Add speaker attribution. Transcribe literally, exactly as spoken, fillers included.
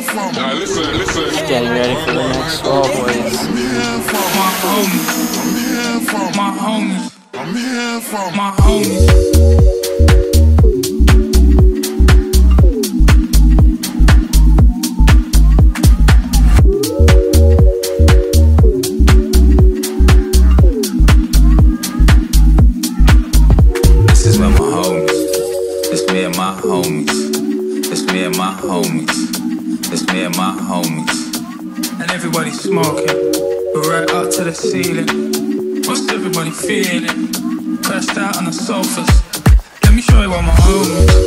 Speaker 1: Nah, listen, listen.
Speaker 2: Getting ready for the next wall, boys.
Speaker 1: I'm here for my homies. I'm here for my homies. I'm here for my homies.
Speaker 3: My homies, it's me and my homies, it's me and my homies,
Speaker 1: and everybody's smoking, we're right up to the ceiling. What's everybody feeling? Crashed out on the sofas. Let me show you what my homies.